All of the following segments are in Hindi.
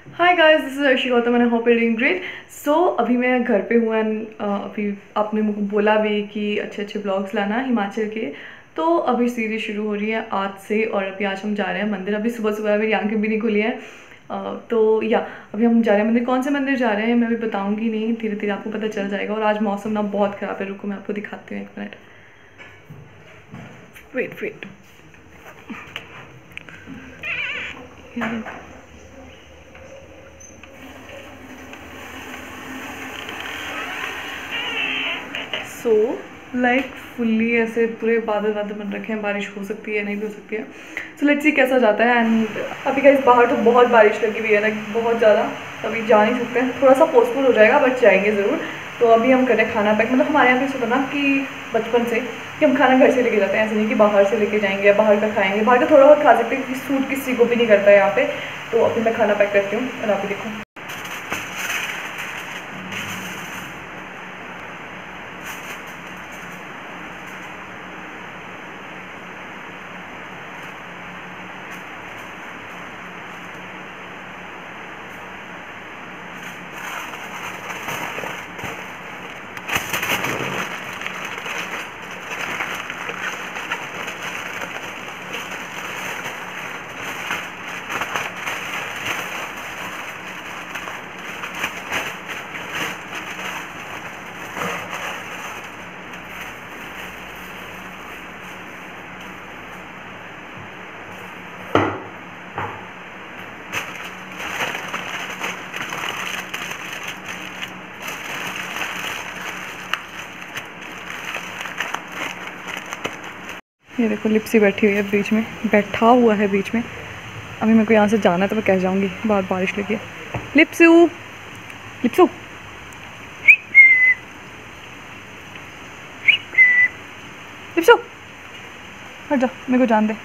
Hi guys, this is Arshi Gautam and I hope you doing great. So अभी मैं घर पे हूँ एंड अभी आपने मुझको बोला भी कि अच्छे अच्छे ब्लॉग्स लाना हिमाचल के। तो अभी सीरीज शुरू हो रही है आज से और अभी आज हम जा रहे हैं मंदिर। अभी सुबह सुबह मेरी आंखें भी नहीं खुली हैं। तो या अभी हम जा रहे हैं मंदिर। कौन से मंदिर जा रहे हैं मैं अभी बताऊंगी नहीं, धीरे धीरे आपको पता चल जाएगा। और आज मौसम ना बहुत ख़राब है, रुको मैं आपको दिखाती हूँ, एक minute. Wait wait, so like fully ऐसे पूरे बादल बादल बन रखे हैं, बारिश हो सकती है नहीं भी हो सकती है। सो लेट्स सी कैसा जाता है। एंड अभी गाइस बाहर तो बहुत बारिश लगी हुई है ना, बहुत ज़्यादा। अभी जा नहीं सकते हैं, थोड़ा सा पोस्टपोन हो जाएगा बट जाएंगे ज़रूर। तो अभी हम करें खाना पैक। मतलब हमारे यहाँ पे सुना ना कि बचपन से कि हम खाना घर से लेके जाते हैं, ऐसे नहीं कि बाहर से लेके जाएंगे या बाहर का खाएंगे। बाहर का थोड़ा बहुत खा सकते हैं क्योंकि सूट किसी को भी नहीं करता है यहाँ पे। तो अभी मैं खाना पैक करती हूँ और आप भी देखो। ये देखो लिप्सी बैठी हुई है बीच में, बैठा हुआ है बीच में। अभी मेरे को यहाँ से जाना है तो मैं कह जाऊँगी, बाहर बारिश लगी है। लिप्सू, लिप्सू, लिप्सू, हट जा, मेरे को जान दे।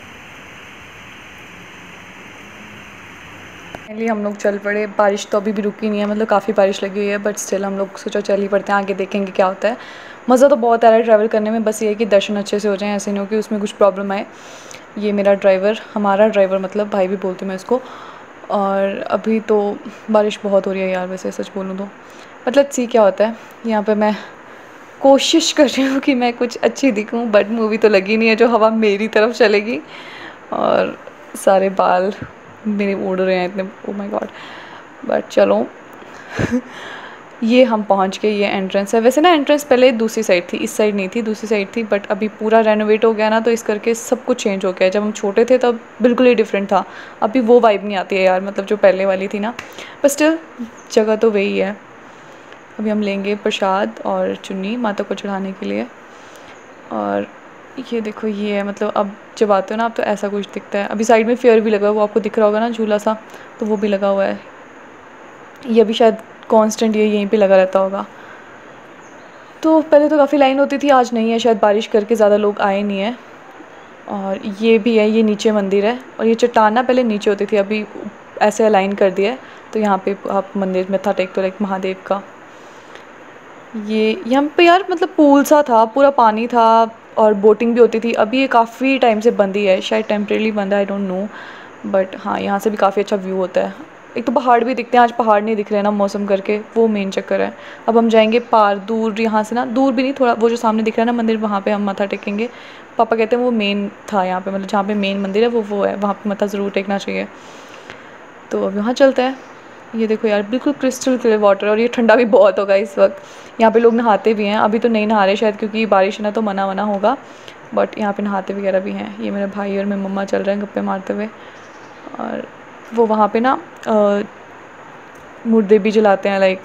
फाइनली हम लोग चल पड़े। बारिश तो अभी भी रुकी नहीं है, मतलब काफ़ी बारिश लगी हुई है बट स्टिल हम लोग सोचा चल ही पड़ते हैं, आगे देखेंगे क्या होता है। मज़ा तो बहुत आ रहा है ट्रैवल करने में, बस ये है कि दर्शन अच्छे से हो जाएं, ऐसे नहीं हो कि उसमें कुछ प्रॉब्लम आए। ये मेरा ड्राइवर, हमारा ड्राइवर मतलब भाई भी बोलती हूँ मैं इसको। और अभी तो बारिश बहुत हो रही है यार, वैसे सच बोलूँ तो। मतलब सी क्या होता है। यहाँ पे मैं कोशिश कर रही हूँ कि मैं कुछ अच्छी दिखूँ बट मूवी तो लगी नहीं है जो हवा मेरी तरफ चलेगी। और सारे बाल मेरे उड़ रहे हैं इतने, ओ माय गॉड। बट चलो ये हम पहुंच गए, ये एंट्रेंस है। वैसे ना एंट्रेंस पहले दूसरी साइड थी, इस साइड नहीं थी, दूसरी साइड थी। बट अभी पूरा रेनोवेट हो गया ना, तो इस करके सब कुछ चेंज हो गया है। जब हम छोटे थे तब बिल्कुल ही डिफरेंट था। अभी वो वाइब नहीं आती है यार, मतलब जो पहले वाली थी ना। बट स्टिल जगह तो वही है। अभी हम लेंगे प्रसाद और चुन्नी माता को चढ़ाने के लिए। और ये देखो ये है, मतलब अब जब आते हो ना आप तो ऐसा कुछ दिखता है। अभी साइड में फेयर भी लगा हुआ है, वो आपको दिख रहा होगा ना झूला सा, तो वो भी लगा हुआ है। ये अभी शायद कांस्टेंट ये यहीं पे लगा रहता होगा। तो पहले तो काफ़ी लाइन होती थी, आज नहीं है, शायद बारिश करके ज़्यादा लोग आए नहीं है। और ये भी है, ये नीचे मंदिर है। और ये चट्टान ना पहले नीचे होती थी, अभी ऐसे अलाइन कर दिया है। तो यहाँ पे आप मंदिर में था टेक तो लाइक महादेव का। ये यहाँ पे यार मतलब पूल सा था, पूरा पानी था और बोटिंग भी होती थी। अभी ये काफ़ी टाइम से बंद ही है, शायद टेम्परेली बंद है, आई डोंट नो। बट हाँ यहाँ से भी काफ़ी अच्छा व्यू होता है। एक तो पहाड़ भी दिखते हैं, आज पहाड़ नहीं दिख रहे ना मौसम करके, वो मेन चक्कर है। अब हम जाएंगे पार दूर, यहाँ से ना दूर भी नहीं, थोड़ा वो जो सामने दिख रहा है ना मंदिर, वहाँ पे हम मत्था टेकेंगे। पापा कहते हैं वो मेन था यहाँ पे, मतलब जहाँ पे मेन मंदिर है वो है, वहाँ पे मत्था ज़रूर टेकना चाहिए। तो अब वहाँ चलते हैं। ये देखो यार बिल्कुल क्रिस्टल क्लियर वाटर, और ये ठंडा भी बहुत होगा इस वक्त। यहाँ पे लोग नहाते भी हैं, अभी तो नहीं नहा रहे शायद क्योंकि बारिश है ना, तो मना वना होगा। बट यहाँ पे नहाते वगैरह भी हैं। ये मेरे भाई और मेरी मम्मा चल रहे हैं गप्पे मारते हुए। और वो वहाँ पे ना मुर्दे भी जलाते हैं लाइक।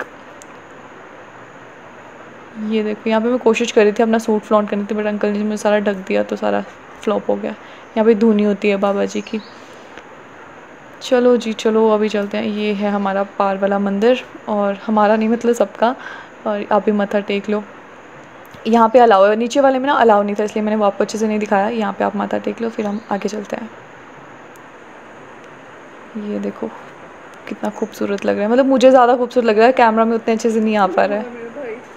ये देखो यहाँ पे मैं कोशिश कर रही थी अपना सूट फ्लॉन्ट करनी थी, बट अंकल जी ने सारा ढक दिया तो सारा फ्लॉप हो गया। यहाँ पे धुनी होती है बाबा जी की। चलो जी चलो अभी चलते हैं। ये है हमारा पार वाला मंदिर, और हमारा नहीं मतलब सबका। और आप भी मत्था टेक लो। यहाँ पे अलाउ है, नीचे वाले में ना अलाउ नहीं था, इसलिए मैंने वो आपको अच्छे से नहीं दिखाया। यहाँ पे आप माथा टेक लो, फिर हम आगे चलते हैं। ये देखो कितना खूबसूरत लग रहा है, मतलब मुझे ज़्यादा खूबसूरत लग रहा है, कैमरा में उतने अच्छे से नहीं आ पा रहा है।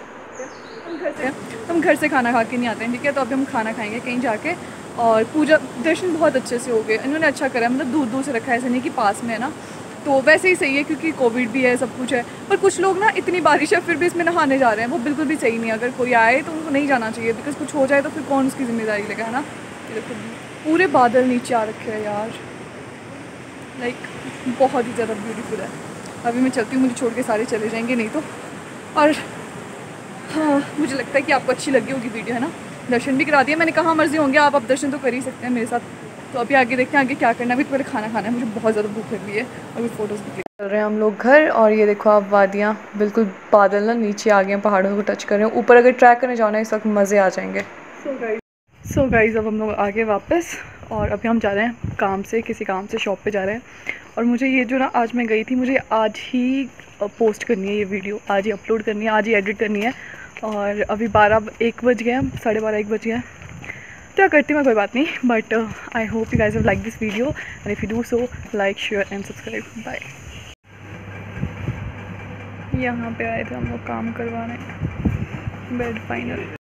हम घर से खाना खा के नहीं आते हैं, ठीक है। तो अभी हम खाना खाएंगे कहीं जाके। और पूजा दर्शन बहुत अच्छे से हो गए, इन्होंने अच्छा करा है, मतलब दूर दूर से रखा है, ऐसा नहीं कि पास में है ना। तो वैसे ही सही है क्योंकि कोविड भी है, सब कुछ है। पर कुछ लोग ना इतनी बारिश है फिर भी इसमें नहाने जा रहे हैं, वो बिल्कुल भी सही नहीं है। अगर कोई आए तो उनको नहीं जाना चाहिए, बिकॉज कुछ हो जाए तो फिर कौन उसकी ज़िम्मेदारी लेगा, है ना। देखो पूरे बादल नीचे आ रखे हैं यार, लाइक बहुत ही ज़्यादा ब्यूटीफुल है। अभी मैं चलती हूँ, मुझे छोड़ के सारे चले जाएंगे नहीं तो। और हाँ, मुझे लगता है कि आपको अच्छी लगी होगी वीडियो, है ना। दर्शन भी करा दिया मैंने, कहाँ मर्जी होंगे आप, अब दर्शन तो कर ही सकते हैं मेरे साथ। तो अभी आगे देखते हैं आगे क्या करना है। अभी तो पहले खाना खाना है, मुझे बहुत ज़्यादा भूख लग रही है। अभी फ़ोटोज़ भी चल रहे हैं हम लोग घर। और ये देखो आप वादियाँ, बिल्कुल बादल ना नीचे आ गए हैं, पहाड़ों को टच कर रहे हैं। ऊपर अगर ट्रैक करने जाना है इस वक्त मज़े आ जाएंगे। सो गाइस अब हम लोग आ गए वापस, और अभी हम जा रहे हैं काम से, किसी काम से शॉप पे जा रहे हैं। और मुझे ये जो ना आज मैं गई थी, मुझे आज ही पोस्ट करनी है ये वीडियो, आज ही अपलोड करनी है, आज ही एडिट करनी है। और अभी 1 बज गए हैं, 12:30 1 बज गए हैं। क्या करती हूँ मैं, कोई बात नहीं। But I hope you guys have like this video, and if you do so like share and subscribe. Bye. यहाँ पे आए थे हम लोग काम करवाने, बेड फाइनल।